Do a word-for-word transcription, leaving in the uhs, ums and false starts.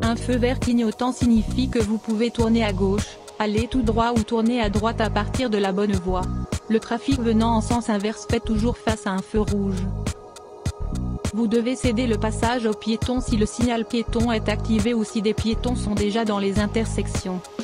Un feu vert clignotant signifie que vous pouvez tourner à gauche, aller tout droit ou tourner à droite à partir de la bonne voie. Le trafic venant en sens inverse fait toujours face à un feu rouge. Vous devez céder le passage aux piétons si le signal piéton est activé ou si des piétons sont déjà dans les intersections.